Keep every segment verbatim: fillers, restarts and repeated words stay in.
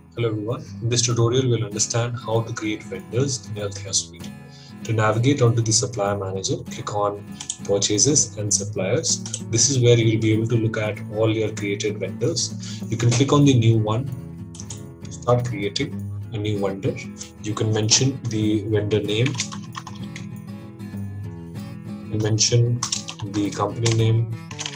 Hello everyone, in this tutorial we'll understand how to create vendors in Althea Suite. To navigate onto the Supplier Manager, click on Purchases and Suppliers. This is where you will be able to look at all your created vendors. You can click on the new one to start creating a new vendor. You can mention the vendor name, you can mention the company name,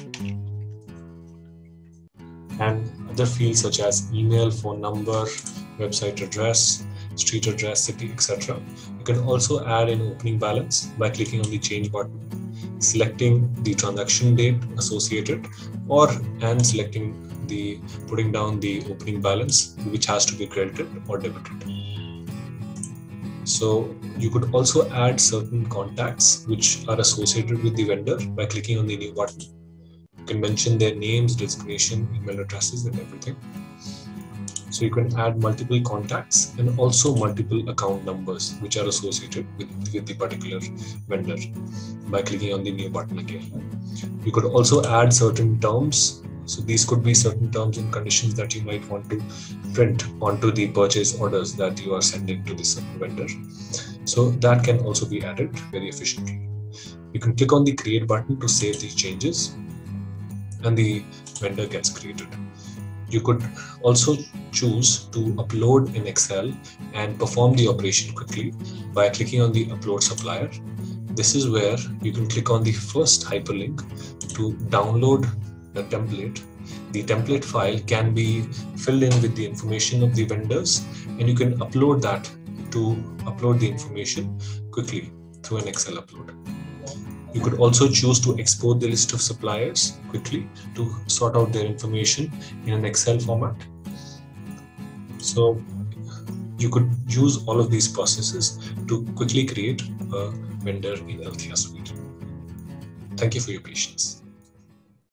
and other fields such as email, phone number, website address, street address, city, et cetera. You can also add an opening balance by clicking on the change button, selecting the transaction date associated, or and selecting the putting down the opening balance which has to be credited or debited. So you could also add certain contacts which are associated with the vendor by clicking on the new button. You can mention their names, designation, email addresses, and everything. So you can add multiple contacts and also multiple account numbers which are associated with, with the particular vendor by clicking on the new button again. You could also add certain terms. So these could be certain terms and conditions that you might want to print onto the purchase orders that you are sending to this vendor. So that can also be added very efficiently. You can click on the create button to save these changes, and the vendor gets created. You could also choose to upload in Excel and perform the operation quickly by clicking on the upload supplier. This is where you can click on the first hyperlink to download the template. The template file can be filled in with the information of the vendors, and you can upload that to upload the information quickly through an Excel upload. You could also choose to export the list of suppliers quickly to sort out their information in an Excel format. So you could use all of these processes to quickly create a vendor in Althea Suite. Thank you for your patience.